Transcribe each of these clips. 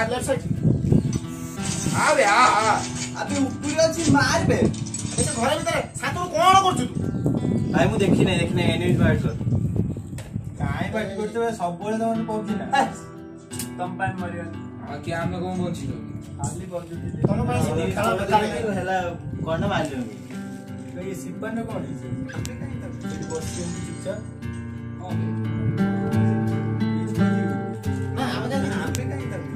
Left side आ बे आ अबे ऊपर अछि मार बे ऐसे घरे भीतर सातु कोन करछु तू भाई मु देखि नै एनिमीज बाइट कर काई बाइट करछे सब बळे तमन पबजी ना तम पाए मरियन आ कि आमे कोन बंची खाली बंची तम पाए खेला बता हेला कोन मारले तो ये सिब्बा ने कोन है बस चुपचाप ना आमे जाने आपे काई तक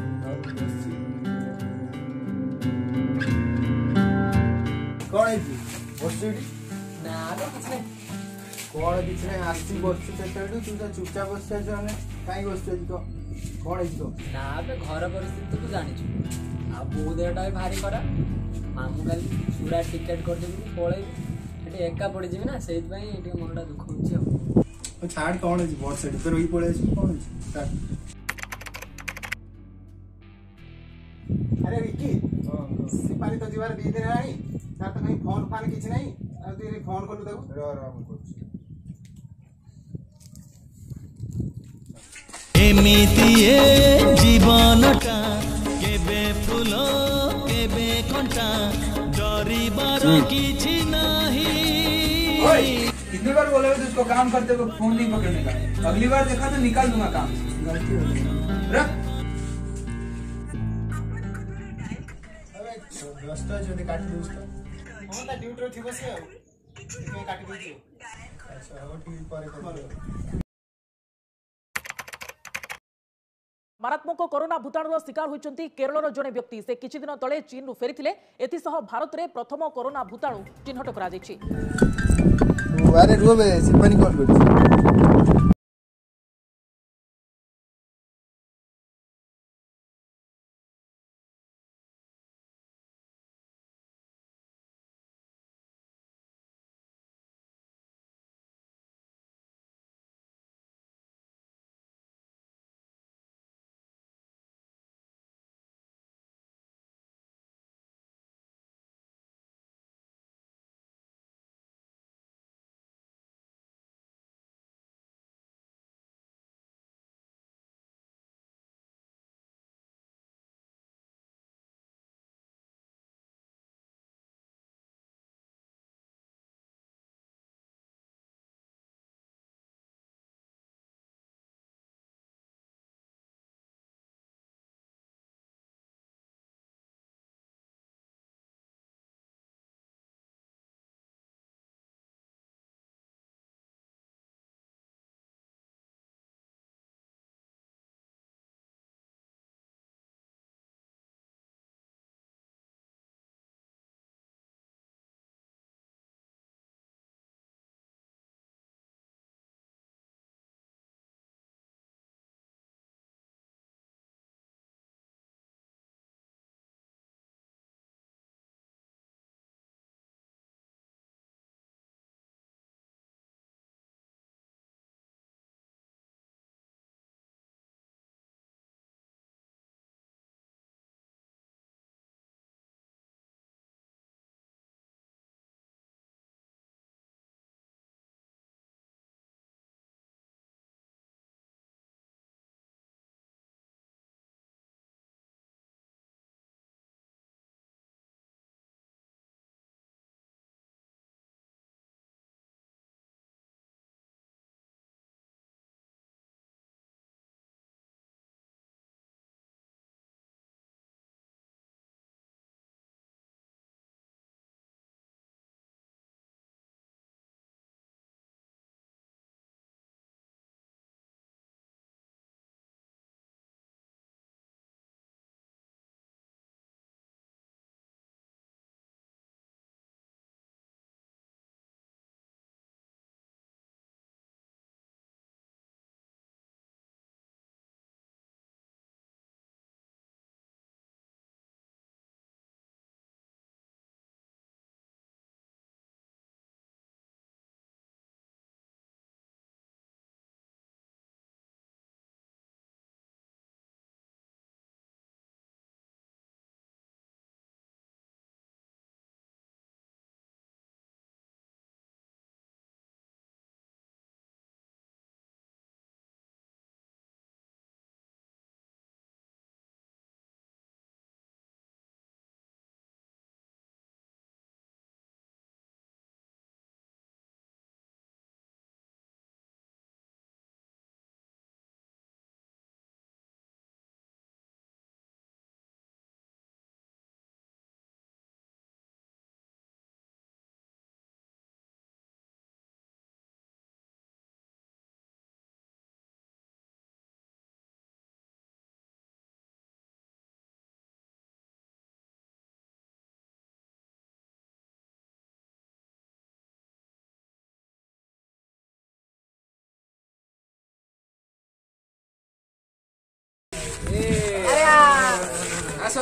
कौन है बसुडी ना तो कुछ नहीं कौन किछ नहीं आसी बसु सेटडू तू तो चुपचाप बस जाने काई बसु तो कौन है तो ना बे घर परिस्थिति तो जानि छु आ बो देटा भी भारी करा मामू काली चूड़ा टिकट कर देबी पळै एटे एका पड़ी जेबी ना सेत पई एटे मनटा दुख होछि ओ छाड़ कौन है बहुत साइड पर वही पड़े कौन है अरे विकी सिपाही तो जीवार दी दे रानी तार तो कहीं फोन फान किछ नहीं आ तू रे फोन करलु ताको रो हम करछु एमिति ए जीवनटा केबे फूल केबे कंटा डरिबार किछि नाही। ओए कितनी बार बोला है उसको काम करते वक्त फोन नहीं पकड़ने का अगली बार देखा तो निकाल दूंगा काम गलती हो गई रख अबे दोस्त जो काट दे उसका हां ता ड्यूटी रो थिबो से के काट दे अच्छा हो ठीक पर कर मारात्मक कोरोना भूताणुर शिकार होइचंती केरलर जड़े व्यक्ति से किछि दिन तले चीन रु फेरिथिले एथिसह भारत रे प्रथम कोरोना भूताणु चिन्हट करा जायछि। अरे रुबे सिपाही कॉल करछि।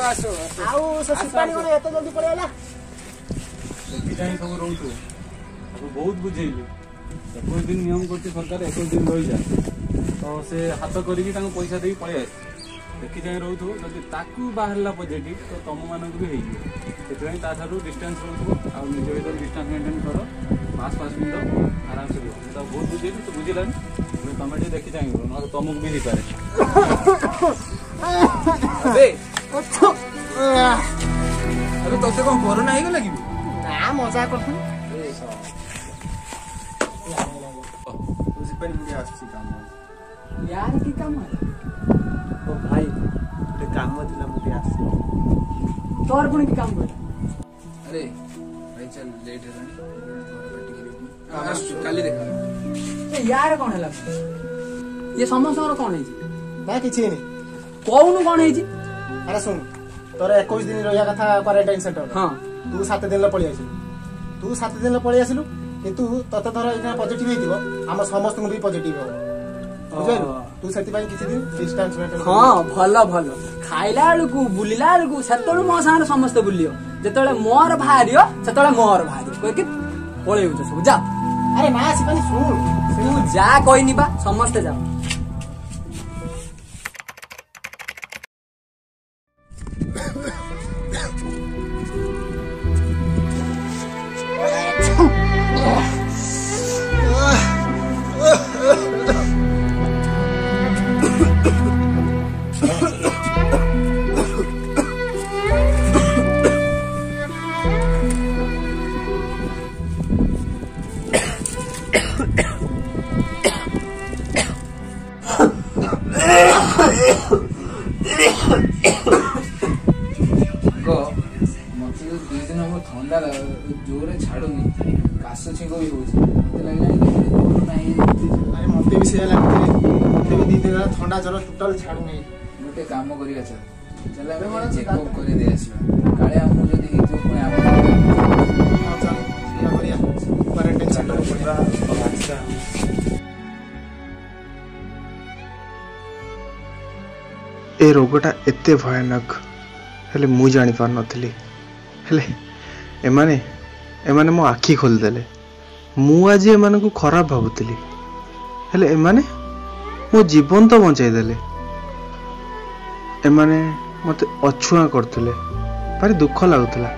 आसो आउ से सिपाही माने एत जल्दी पळे आला देखि सब रहू बहुत बुझेली 21 दिन नियम करती सरकार 21 दिन रही जाए तो से हाथ करके पैसा दे पलि आस देखि जाए रहू जब ताकू बाहरला पॉजिटिव तो तुम मानक भी हो डिस्टेंस रहू आ निज भर डिस्टेंस मेंटेन कर मास्क फास्क पिंध आराम से तो बहुत बुझेली तो बुझिलानी तुम ये देखि जाए ना तुमको भी पारे अरे तोते कौन कोरोना हो गला कि ना मजा करथु यार की काम है ओ भाई ते काम दिला मुझे आस तोर पुणी की काम कर अरे भाई चल लेट है काली देखा यार कौन है ये समस्या कौन है ना किछि नहीं कौन कौन है अरे सुन तोर 21 दिन रहिया कथा क्वारंटाइन सेंटर हाँ तू 7 दिन ले पळि आसिलु तू 7 दिन ले पळि आसिलु किंतु तते धर इना पॉजिटिव हेतिबो हम समस्त को भी पॉजिटिव हो बुझाइलु तू सेति भाई किछि दिन डिस्टेंस मेंटेन हाँ भलो भलो खाइला बेलू बुलिला बेलू सेतळु मो सारे समस्त बुलियो जेतळे मोर भारियो सेतळे मोर भारियो कोइ कि पळेउ छ सब जा अरे ना सिपाही सुन तू जा कोइनी बा समस्त जा ठंडा जोरे छाड़ूनी काश छिंक भी होछि मते लागला कोरोना हे अरे मते भी से लागते मते भी 2 दिन ठंडा जर टोटल छाडू नहीं गोटे काम करिया चल अबे मन चेकअप करे दे आसीबा काळे हमु जदी हितो पुणे हम चल या करिया क्वारंटाइन सेंटर पड़ा अच्छा ए रोगटा एते भयानक हेले मु जानि पार नथली हेले एमाने मो आखि खोलदेले मु आज एमान को खराब भावुतली हेले एमाने मो जीवन तो बचाई देले एमाने मते अछुआ करथले भारी दुख लागुतला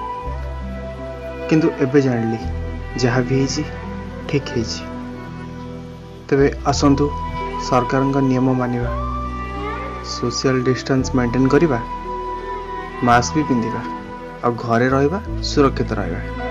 किंतु एबे जानली जहाँ भी हेछि ठीक हेछि तबे आसंतु सरकार नियम मानिबा सोशल डिस्टेंस मेंटेन करिबा मास्क भी पिंधिबा और घरे रहिबा सुरक्षित रहिबा।